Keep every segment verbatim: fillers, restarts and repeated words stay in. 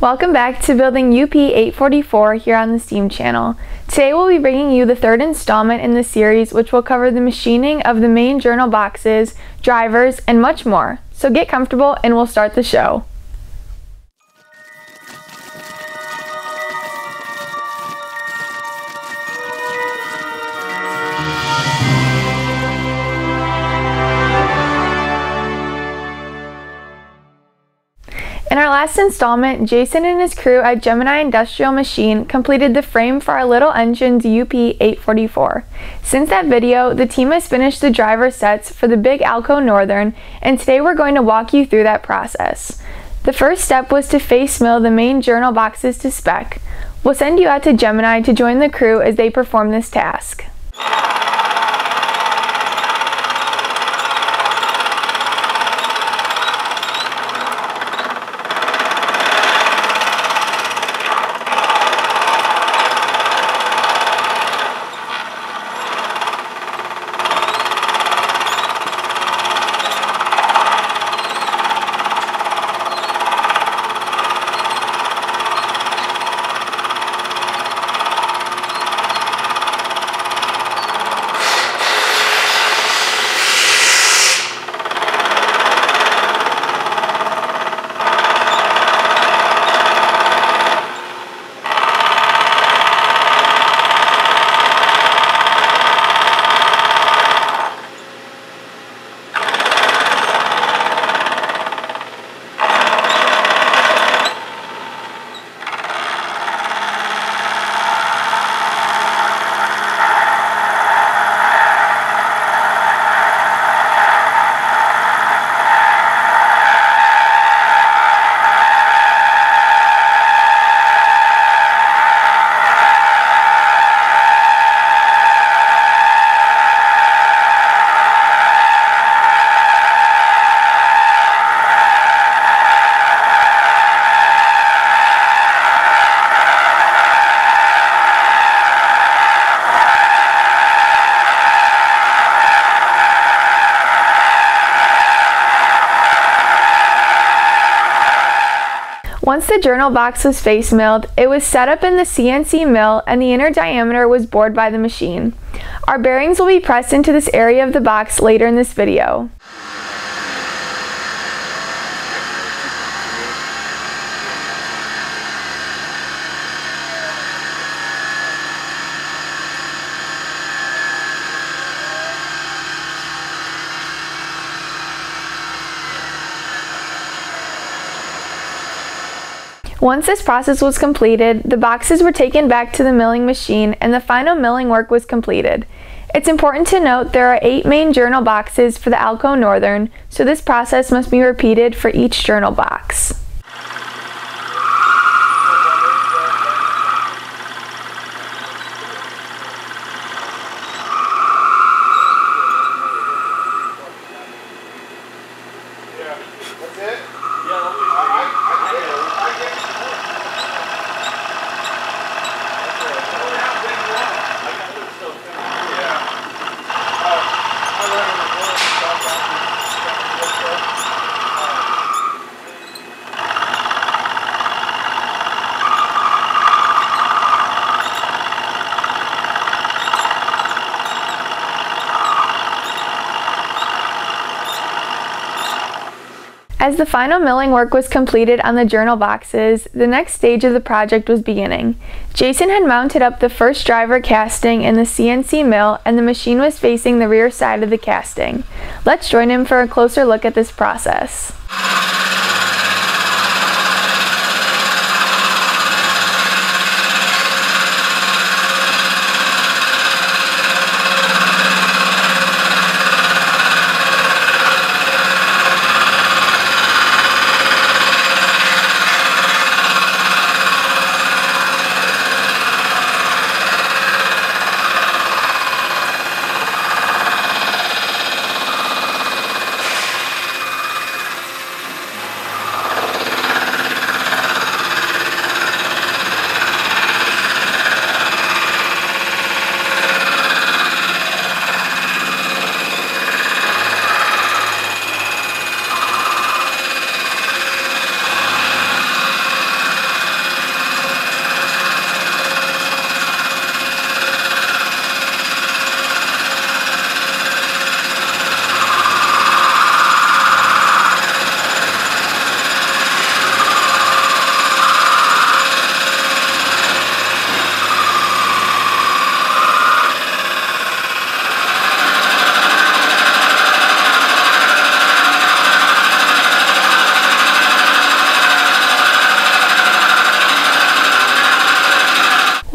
Welcome back to Building U P eight forty-four here on the STEAM channel. Today we'll be bringing you the third installment in the series, which will cover the machining of the main journal boxes, drivers, and much more. So get comfortable and we'll start the show. In our last installment, Jason and his crew at Gemini Industrial Machine completed the frame for our little engine's U P eight forty-four. Since that video, the team has finished the driver sets for the big Alco Northern, and today we're going to walk you through that process. The first step was to face mill the main journal boxes to spec. We'll send you out to Gemini to join the crew as they perform this task. Once the journal box was face milled, it was set up in the C N C mill and the inner diameter was bored by the machine. Our bearings will be pressed into this area of the box later in this video. Once this process was completed, the boxes were taken back to the milling machine and the final milling work was completed. It's important to note there are eight main journal boxes for the Alco Northern, so this process must be repeated for each journal box. As the final milling work was completed on the journal boxes, the next stage of the project was beginning. Jason had mounted up the first driver casting in the C N C mill and the machine was facing the rear side of the casting. Let's join him for a closer look at this process.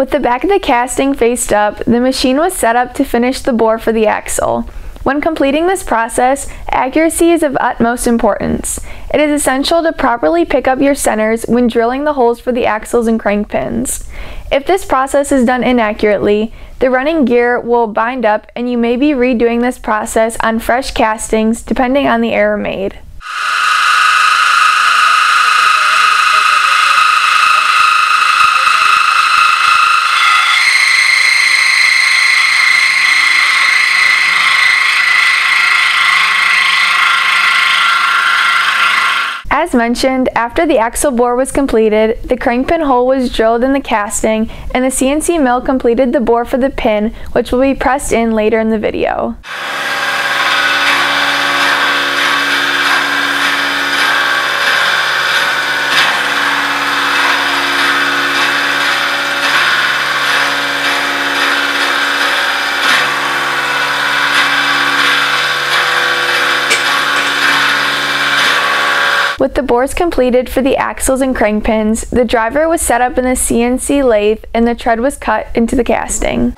With the back of the casting faced up, the machine was set up to finish the bore for the axle. When completing this process, accuracy is of utmost importance. It is essential to properly pick up your centers when drilling the holes for the axles and crank pins. If this process is done inaccurately, the running gear will bind up and you may be redoing this process on fresh castings depending on the error made. As mentioned, after the axle bore was completed, the crank pin hole was drilled in the casting and the C N C mill completed the bore for the pin, which will be pressed in later in the video. With the bores completed for the axles and crank pins, the driver was set up in the C N C lathe and the tread was cut into the casting.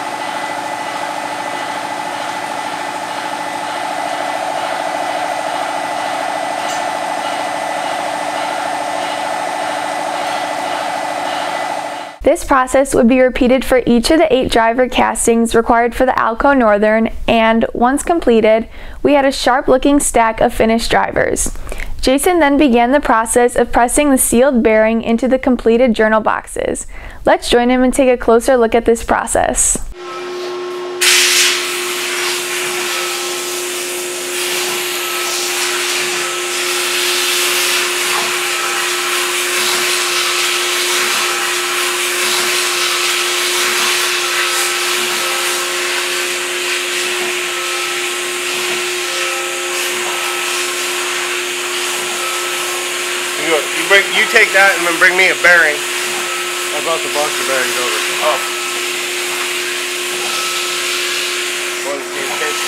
This process would be repeated for each of the eight driver castings required for the Alco Northern, and once completed, we had a sharp-looking stack of finished drivers. Jason then began the process of pressing the sealed bearing into the completed journal boxes. Let's join him and take a closer look at this process. You, you, bring, you take that and then bring me a bearing. I brought the box of bearings over. Oh. What is the case?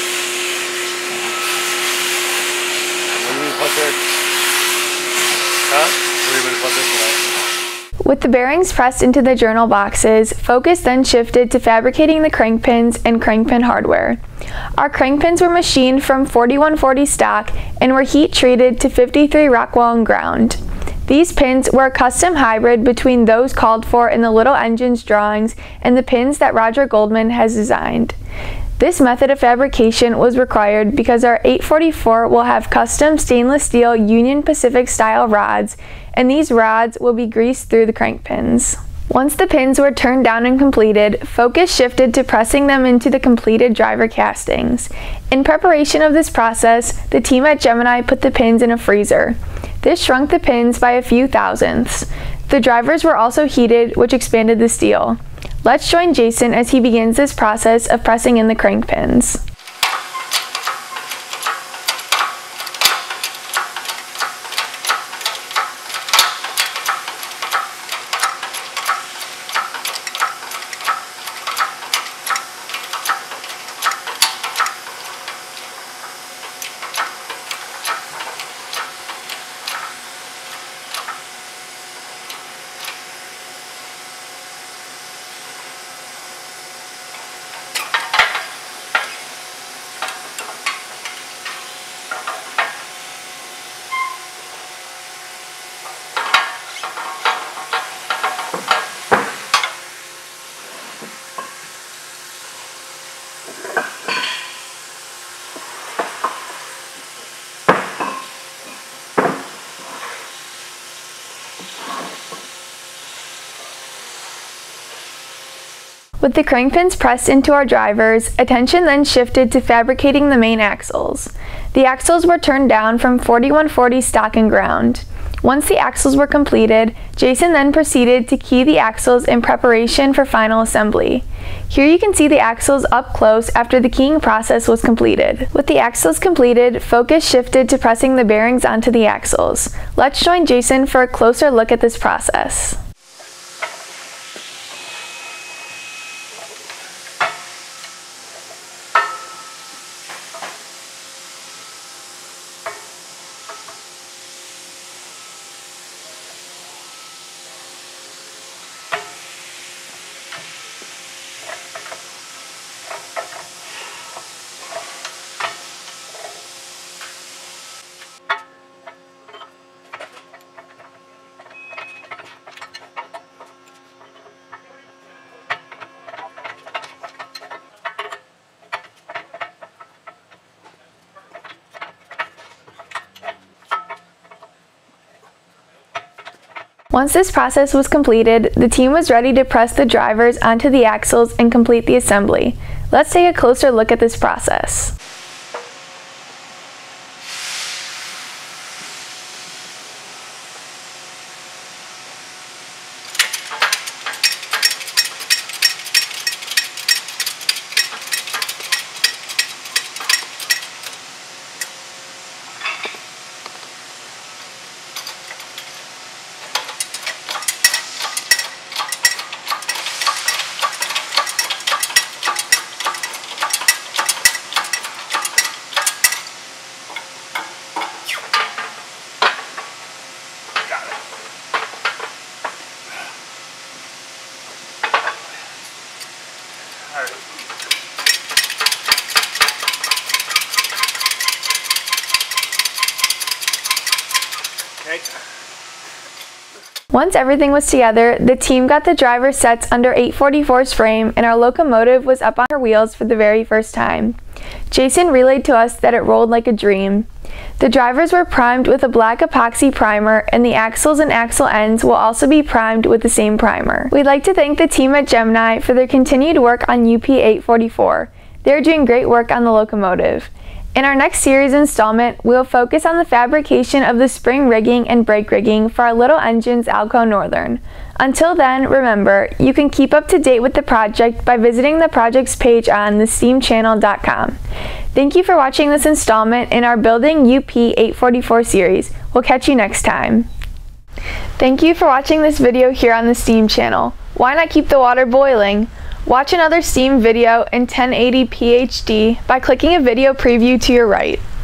What do you mean put this? Huh? What do you mean put this in? With the bearings pressed into the journal boxes, focus then shifted to fabricating the crank pins and crank pin hardware. Our crank pins were machined from forty-one forty stock and were heat treated to fifty-three Rockwell and ground. These pins were a custom hybrid between those called for in the Little Engines drawings and the pins that Roger Goldman has designed. This method of fabrication was required because our eight forty-four will have custom stainless steel Union Pacific style rods, and these rods will be greased through the crank pins. Once the pins were turned down and completed, focus shifted to pressing them into the completed driver castings. In preparation of this process, the team at Gemini put the pins in a freezer. This shrunk the pins by a few thousandths. The drivers were also heated, which expanded the steel. Let's join Jason as he begins this process of pressing in the crank pins. With the crank pins pressed into our drivers, attention then shifted to fabricating the main axles. The axles were turned down from forty-one forty stock and ground. Once the axles were completed, Jason then proceeded to key the axles in preparation for final assembly. Here you can see the axles up close after the keying process was completed. With the axles completed, focus shifted to pressing the bearings onto the axles. Let's join Jason for a closer look at this process. Once this process was completed, the team was ready to press the drivers onto the axles and complete the assembly. Let's take a closer look at this process. Okay. Once everything was together, the team got the driver sets under eight forty-four's frame and our locomotive was up on her wheels for the very first time. Jason relayed to us that it rolled like a dream. The drivers were primed with a black epoxy primer and the axles and axle ends will also be primed with the same primer. We'd like to thank the team at Gemini for their continued work on U P eight forty-four. They're doing great work on the locomotive. In our next series installment, we'll focus on the fabrication of the spring rigging and brake rigging for our little engines Alco Northern. Until then, remember, you can keep up to date with the project by visiting the project's page on the steam channel dot com. Thank you for watching this installment in our Building U P eight forty-four series. We'll catch you next time. Thank you for watching this video here on the Steam channel. Why not keep the water boiling? Watch another Steam video in ten eighty p H D by clicking a video preview to your right.